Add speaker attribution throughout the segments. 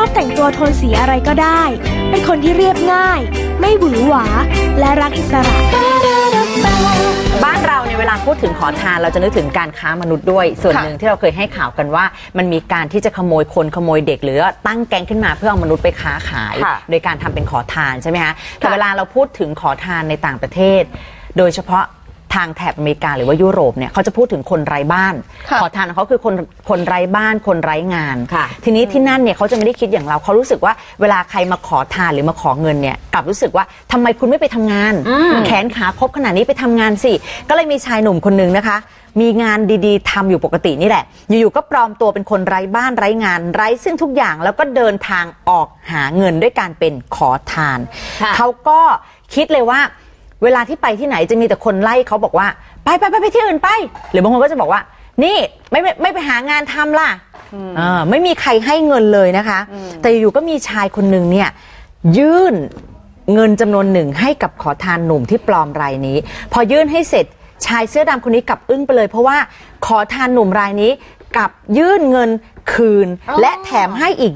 Speaker 1: อบแต่งตัวโทนสีอะไรก็ได้เป็นคนที่เรียบง่ายไม่หวือหวาและรักอิสระ
Speaker 2: บ้านเราในเวลาพูดถึงขอทานเราจะนึกถึงการค้ามนุษย์ด้วยส่วนหนึ่งที่เราเคยให้ข่าวกันว่ามันมีการที่จะขโมยคนขโมยเด็กหรือตั้งแก๊งขึ้นมาเพื่อเอามนุษย์ไปค้าขายโดยการทำเป็นขอทานใช่ไหมคะแต่เวลาเราพูดถึงขอทานในต่างประเทศโดยเฉพาะทางแถบอเมริกาหรือว่ายุโรปเนี่ยเขาจะพูดถึงคนไร้บ้านขอทานของเขาคือคนไร้บ้านคนไร้งานทีนี้ที่นั่นเนี่ยเขาจะไม่ได้คิดอย่างเราเขารู้สึกว่าเวลาใครมาขอทานหรือมาขอเงินเนี่ยกลับรู้สึกว่าทำไมคุณไม่ไปทำงานแขนขาครบขนาดนี้ไปทำงานสิก็เลยมีชายหนุ่มคนนึงนะคะมีงานดีๆทำอยู่ปกตินี่แหละอยู่ๆก็ปลอมตัวเป็นคนไร้บ้านไร้งานไร้ซึ่งทุกอย่างแล้วก็เดินทางออกหาเงินด้วยการเป็นขอทานเขาก็คิดเลยว่าเวลาที่ไปที่ไหนจะมีแต่คนไล่เขาบอกว่าไปที่อื่นไปหรือบางคนก็จะบอกว่านี่ไม่ไปหางานทำล่ะไม่มีใครให้เงินเลยนะคะแต่อยู่ก็มีชายคนหนึ่งเนี่ยยื่นเงินจำนวนหนึ่งให้กับขอทานหนุ่มที่ปลอมรายนี้พอยื่นให้เสร็จชายเสื้อดำคนนี้กลับอึ้งไปเลยเพราะว่าขอทานหนุ่มรายนี้กลับยื่นเงินคืนและแถมให้อีก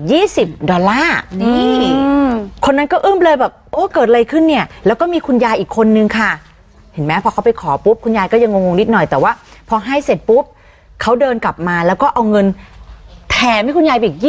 Speaker 2: $20นี่คนนั้นก็อึ้งเลยแบบโอ้เกิดอะไรขึ้นเนี่ยแล้วก็มีคุณยายอีกคนนึงค่ะเห็นไหมพอเขาไปขอปุ๊บคุณยายก็ยังงงๆนิดหน่อยแต่ว่าพอให้เสร็จปุ๊บเขาเดินกลับมาแล้วก็เอาเงินแถมให้คุณยายอีก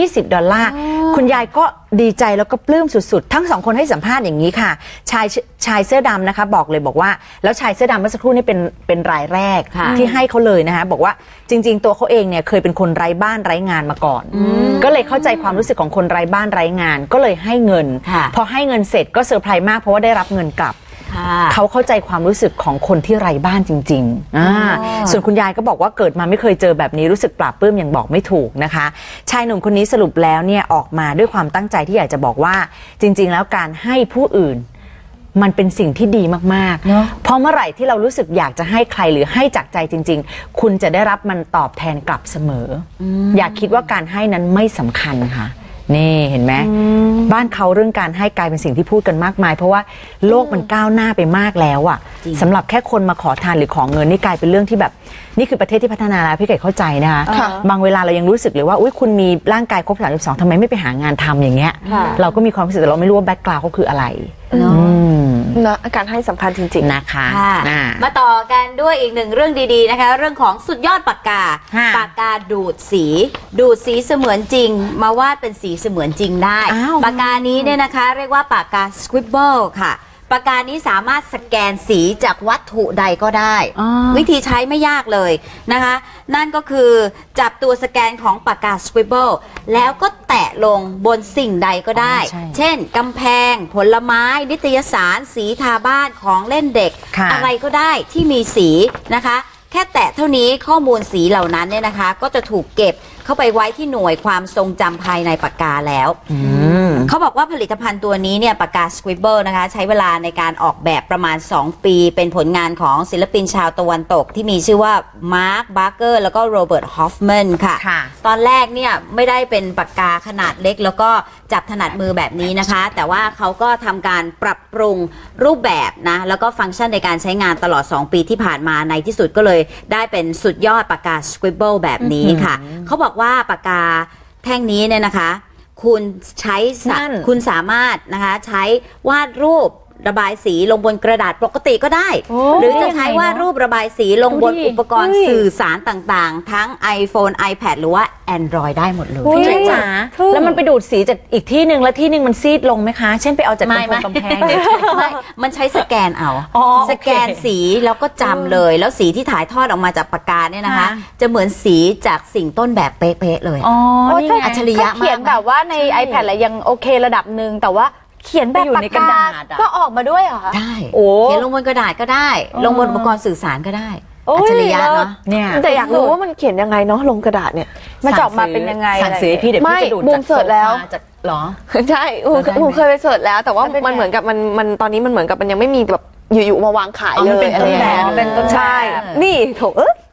Speaker 2: $20คุณยายก็ดีใจแล้วก็ปลื้มสุดๆทั้งสองคนให้สัมภาษณ์อย่างนี้ค่ะชายเสื้อดำนะคะบอกเลยบอกว่าแล้วชายเสื้อดำเมื่อสักครู่นี่เป็นรายแรกที่ให้เขาเลยนะคะบอกว่าจริงๆตัวเขาเองเนี่ยเคยเป็นคนไร้บ้านไร้งานมาก่อนก็เลยเข้าใจความรู้สึกของคนไร้บ้านไร้งานก็เลยให้เงินพอให้เงินเสร็จก็เซอร์ไพรส์มากเพราะว่าได้รับเงินกลับเขาเข้าใจความรู้สึกของคนที่ไร้บ้านจริงๆส่วนคุณยายก็บอกว่าเกิดมาไม่เคยเจอแบบนี้รู้สึกปลาบปลื้มอย่างบอกไม่ถูกนะคะชายหนุ่มคนนี้สรุปแล้วเนี่ยออกมาด้วยความตั้งใจที่อยากจะบอกว่าจริงๆแล้วการให้ผู้อื่นมันเป็นสิ่งที่ดีมากๆเพราะเมื่อไหร่ที่เรารู้สึกอยากจะให้ใครหรือให้จากใจจริงๆคุณจะได้รับมันตอบแทนกลับเสมออย่าคิดว่าการให้นั้นไม่สำคัญค่ะนี่เห็นไหมบ้านเขาเรื่องการให้กลายเป็นสิ่งที่พูดกันมากมายเพราะว่าโลกมันก้าวหน้าไปมากแล้วอ่ะสำหรับแค่คนมาขอทานหรือขอเงินนี่กลายเป็นเรื่องที่แบบนี่คือประเทศที่พัฒนาแล้วพี่เก๋เข้าใจนะคะบางเวลาเรายังรู้สึกเลยว่าอุ๊ยคุณมีร่างกายครบ32ทำไมไม่ไปหางานทำอย่างเงี้ยเราก็มีความรู้สึกแต่เราไม่รู้ว่าแบ็คกราวด์เขาคืออะไร
Speaker 3: นะการให้สำคัญจริงๆ
Speaker 2: นะคะ
Speaker 4: มาต่อกันด้วยอีกหนึ่งเรื่องดีๆนะคะเรื่องของสุดยอดปากกาดูดสีเสมือนจริงมาวาดเป็นสีเสมือนจริงได้ปากกานี้เนี่ยนะคะเรียกว่าปากกา Scribble ค่ะปากกานี้สามารถสแกนสีจากวัตถุใดก็ได้วิธีใช้ไม่ยากเลยนะคะนั่นก็คือจับตัวสแกนของปากกา Scribble แล้วก็แตะลงบนสิ่งใดก็ได้เช่นกำแพงผลไม้นิตยสารสีทาบ้านของเล่นเด็กอะไรก็ได้ที่มีสีนะคะแค่แตะเท่านี้ข้อมูลสีเหล่านั้นเนี่ยนะคะก็จะถูกเก็บเข้าไปไว้ที่หน่วยความทรงจำภายในปากกาแล้วเขาบอกว่าผลิตภัณฑ์ตัวนี้เนี่ยปากกา Scribble นะคะใช้เวลาในการออกแบบประมาณ2 ปีเป็นผลงานของศิลปินชาวตะวันตกที่มีชื่อว่ามาร์ค บาร์เกอร์แล้วก็โรเบิร์ต ฮอฟแมนค่ะตอนแรกเนี่ยไม่ได้เป็นปากกาขนาดเล็กแล้วก็จับถนัดมือแบบนี้นะคะแต่ว่าเขาก็ทำการปรับปรุงรูปแบบนะแล้วก็ฟังก์ชันในการใช้งานตลอด2 ปีที่ผ่านมาในที่สุดก็เลยได้เป็นสุดยอดปากกา Scribble แบบนี้ค่ะเขาบอกว่าปากกาแท่งนี้เนี่ยนะคะคุณสามารถนะคะใช้วาดรูประบายสีลงบนกระดาษปกติก็ได้หรือจะใช้วาดรูประบายสีลงบนอุปกรณ์สื่อสารต่างๆทั้ง iPhone iPad หรือว่า Android ได้หมดเลย
Speaker 2: พี่จ๋าแล้วมันไปดูดสีจากอีกที่หนึ่งแล้วที่หนึ่งมันซีดลงไหมคะเช่นไปเอาจากกำแพง
Speaker 4: ไม่มันใช้สแกนเอาสแกนสีแล้วก็จำเลยแล้วสีที่ถ่ายทอดออกมาจากปากกาเนี่ยนะคะจะเหมือนสีจากสิ่งต้นแบบเป๊ะๆเลยอัจฉริยะมาก
Speaker 3: เขียนแบบว่าใน iPad อะไรยังโอเคระดับหนึ่งแต่ว่าเขียนแบบปากกาก็ออกมาด้วยเหรอคะ
Speaker 4: ได้เขียนลงบนกระดาษก็ได้ลงบนอุปกรณ์สื่อสารก็ได้อัจฉริยะเนาะ
Speaker 3: เนี่ยแต่อยากรู้ว่ามันเขียนยังไงเนาะลงกระดาษเนี่ยมันจะออกมาเป็นยังไง
Speaker 2: สั่งซื้อพี่เดี๋ยวพี่จะดูดจาก
Speaker 3: เสิร์ชแล้ว
Speaker 2: หรอ
Speaker 3: ใช่เคยไปเสิร์ชแล้วแต่ว่ามันเหมือนกับมันตอนนี้มันเหมือนกับมันยังไม่มีแบบอยู่ๆมาวางขายเลย
Speaker 2: อะไรอย่างเงี้ย
Speaker 3: เป็นต้นใช่นี่โถ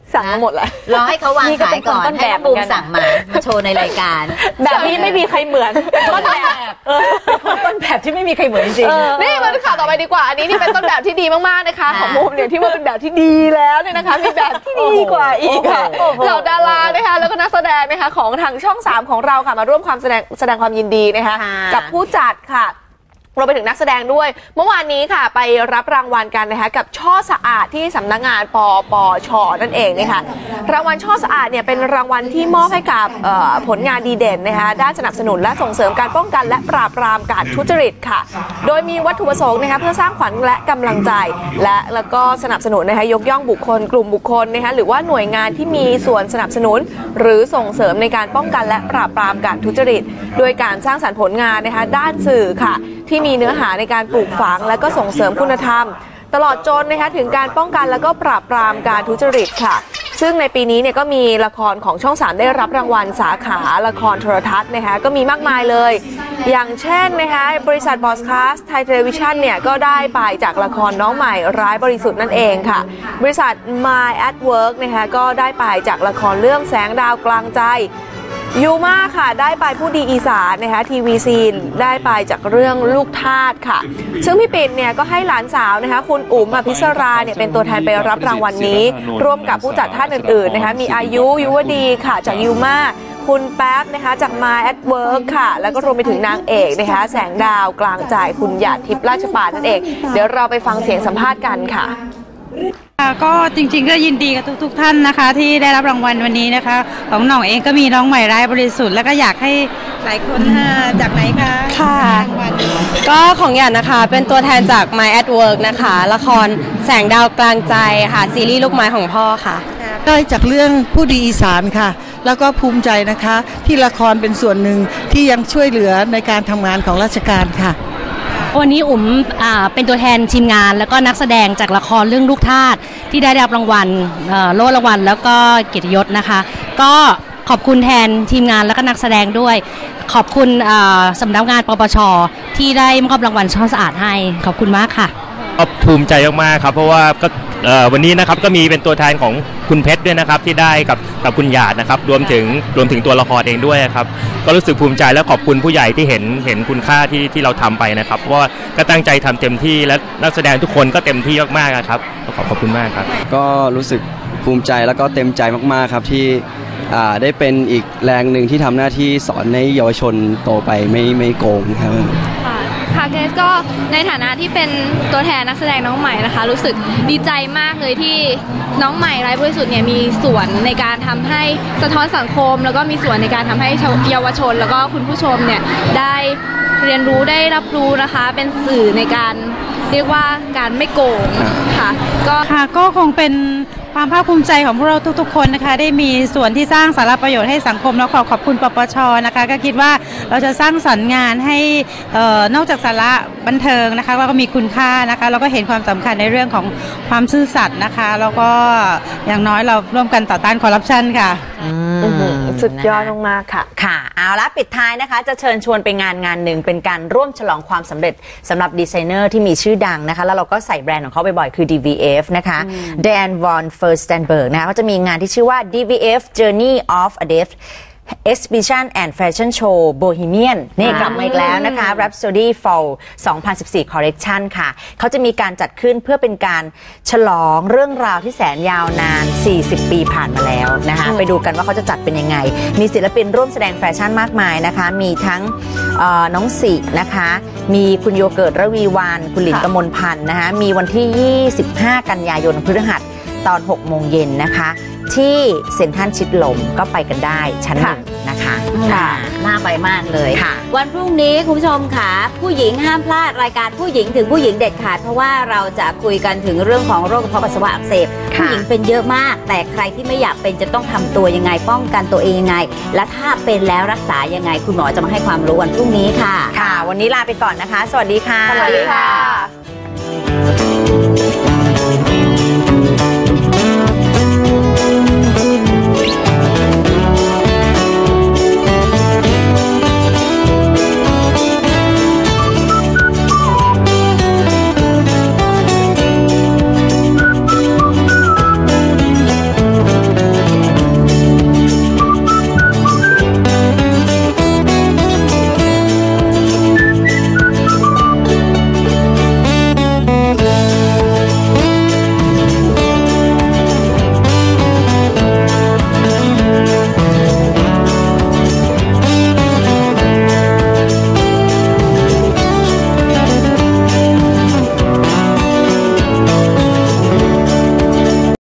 Speaker 3: สั่งมาหมดแล้ว
Speaker 4: รอให้เขาวางขายก่อนให้น้องบูมสั่งมาโชว์ในรายการ
Speaker 3: แบบนี้ไม่มีใครเหมือนต้นแบบ
Speaker 2: ต้นแบบที่ไม่มีใครเหมือนจริง
Speaker 3: นี่มาดูข่าวต่อไปดีกว่าอันนี้นี่เป็นต้นแบบที่ดีมากๆนะคะของบูมเนี่ยที่ว่าเป็นแบบที่ดีแล้วเนี่ยนะคะมีแบบที่ดีกว่าอีกค่ะเหล่าดารานะคะแล้วก็นักแสดงนะคะของทางช่อง3ของเราค่ะมาร่วมความแสดงความยินดีนะคะกับผู้จัดค่ะรวมไปถึงนักแสดงด้วยเมื่อวานนี้ค่ะไปรับรางวัลกันนะคะกับช่อสะอาดที่สำนักงานปปช.นั่นเองนะคะรางวัลช่อสะอาดเนี่ยเป็นรางวัลที่มอบให้กับผลงานดีเด่นนะคะด้านสนับสนุนและส่งเสริมการป้องกันและปราบปรามการทุจริตค่ะโดยมีวัตถุประสงค์นะคะเพื่อสร้างขวัญและกำลังใจแล้วก็สนับสนุนนะคะยกย่องบุคคลกลุ่มบุคคลนะคะหรือว่าหน่วยงานที่มีส่วนสนับสนุนหรือส่งเสริมในการป้องกันและปราบปรามการทุจริตโดยการสร้างสรรค์ผลงานนะคะด้านสื่อค่ะที่มีเนื้อหาในการปลูกฝังและก็ส่งเสริมคุณธรรมตลอดจนนะคะถึงการป้องกันและก็ปราบปรามการทุจริตค่ะซึ่งในปีนี้เนี่ยก็มีละครของช่อง3ได้รับรางวัลสาขาละครโทรทัศน์นะคะก็มีมากมายเลยอย่างเช่นนะคะบริษัทบอสคาสไทยเทเลวิชันเนี่ยก็ได้ไปจากละครน้องใหม่ร้ายบริสุทธิ์นั่นเองค่ะบริษัท My at Work นะคะก็ได้ไปจากละครเรื่องแสงดาวกลางใจยูมาค่ะได้ไปผู้ดีอีสานนะคะทีวีซีนได้ไปจากเรื่องลูกทาสค่ะซึ่งพี่ปิ่นเนี่ยก็ให้หลานสาวนะคะคุณอุ๋มอภิสราเนี่ยเป็นตัวแทนไปรับรางวัลนี้ร่วมกับผู้จัดท่านอื่นๆนะคะมีอายุยุวดีค่ะจากยูมาคุณแป๊บนะคะจาก My at Work ค่ะแล้วก็รวมไปถึงนางเอกนะคะแสงดาวกลางใจคุณหยาดทิพย์ราชปานนั่นเองเดี๋ยวเราไปฟังเสียงสัมภาษณ์กันค่ะ
Speaker 5: ก็จริงๆก็ยินดีกับทุกท่านนะคะที่ได้รับรางวัลวันนี้นะคะของหน่องเองก็มีน้องใหม่ร้ายบริสุทธิ์แล้วก็อยากให้หลายคนจากไหนคะ
Speaker 6: ค่ะก็ของหยาดนะคะเป็นตัวแทนจาก My at Work นะคะละครแสงดาวกลางใจค่ะซีรีส์ลูกไม้ของพ่อค่ะ
Speaker 7: ได้จากเรื่องผู้ดีอีสานค่ะแล้วก็ภูมิใจนะคะที่ละครเป็นส่วนหนึ่งที่ยังช่วยเหลือในการทำงานของราชการค่ะ
Speaker 5: วันนี้อุ๋มเป็นตัวแทนทีมงานแล้วก็นักแสดงจากละครเรื่องลูกทาสที่ได้รับรางวัลโล่รางวัลแล้วก็เกียรติยศนะคะก็ขอบคุณแทนทีมงานแล้วก็นักแสดงด้วยขอบคุณสำนักงานปปช.ที่ได้มอบรางวัลช่อสะอาดให้ขอบคุณมากค่ะ
Speaker 8: ภูมิใจมากๆครับเพราะว่าก็วันนี้นะครับก็มีเป็นตัวแทนของคุณเพชรด้วยนะครับที่ได้กับคุณหยาดนะครับรวมถึงตัวละครเองด้วยครับก็รู้สึกภูมิใจและขอบคุณผู้ใหญ่ที่เห็นคุณค่าที่เราทำไปนะครับเพราะว่าก็ตั้งใจทำเต็มที่และนักแสดงทุกคนก็เต็มที่มากๆครับขอบคุณมากครับ
Speaker 9: ก็รู้สึกภูมิใจแล้วก็เต็มใจมากๆครับที่ได้เป็นอีกแรงหนึ่งที่ทำหน้าที่สอนให้เยาวชนโตไปไม่โกงครับ
Speaker 10: ค่ะเกสก็ในฐานะที่เป็นตัวแทนนักแสดงน้องใหม่นะคะรู้สึกดีใจมากเลยที่น้องใหม่ไร้บริสุทธิ์เนี่ยมีส่วนในการทำให้สะท้อนสังคมแล้วก็มีส่วนในการทำให้เยาวชนแล้วก็คุณผู้ชมเนี่ยได้เรียนรู้ได้รับรู้นะคะเป็นสื่อในการเรียกว่าการไม่โกงค่ะ
Speaker 5: ก็คงเป็นความภาคภูมิใจของพวกเราทุกๆคนนะคะได้มีส่วนที่สร้างสาระประโยชน์ให้สังคมแล้วขอบคุณปปช.นะคะก็คิดว่าเราจะสร้างสรรค์งานให้นอกจากสาระบันเทิงนะคะแล้วก็มีคุณค่านะคะแล้วก็เห็นความสำคัญในเรื่องของความซื่อสัตย์นะคะแล้วก็อย่างน้อยเราร่วมกันต่อต้านคอร์รัปชันค่ะ
Speaker 3: สุดยอดมากๆค่ะ
Speaker 2: ค่ะเอาละปิดท้ายนะคะจะเชิญชวนไปงานหนึ่งเป็นการร่วมฉลองความสำเร็จสำหรับดีไซเนอร์ที่มีชื่อดังนะคะแล้วเราก็ใส่แบรนด์ของเขาบ่อยๆคือ DVF นะคะแดนวอนเฟิร์สแตนเบิร์กนะคะเขาจะมีงานที่ชื่อว่า DVF Journey of a Deaf Exhibition and Fashion Show Bohemian นี่กลับมาอีกแล้วนะคะ Rhapsody Fall 2014 Collection ค่ะเขาจะมีการจัดขึ้นเพื่อเป็นการฉลองเรื่องราวที่แสนยาวนาน40 ปีผ่านมาแล้วนะคะไปดูกันว่าเขาจะจัดเป็นยังไงมีศิลปินร่วมแสดงแฟชั่นมากมายนะคะมีทั้งน้องสินะคะมีคุณโยเกิร์ตระวีวานคุณหลินกมลพันธ์นะคะมีวันที่25 กันยายนพฤหัสตอน 6 โมงเย็นนะคะที่เซ็นทรัลชิดลมก็ไปกันได้ชั้น 1นะคะ
Speaker 4: น่าไปมากเลยวันพรุ่งนี้คุณผู้ชมค่ะผู้หญิงห้ามพลาดรายการผู้หญิงถึงผู้หญิงเด็ดขาดเพราะว่าเราจะคุยกันถึงเรื่องของโรคกระเพาะปัสสาวะอักเสบผู้หญิงเป็นเยอะมากแต่ใครที่ไม่อยากเป็นจะต้องทำตัวยังไงป้องกันตัวเองยังไงและถ้าเป็นแล้วรักษายังไงคุณหมอจะมาให้ความรู้วันพรุ่งนี้ค่ะ
Speaker 2: วันนี้ลาไปก่อนนะคะสวัสดีค่ะ
Speaker 3: สวัสดีค่ะ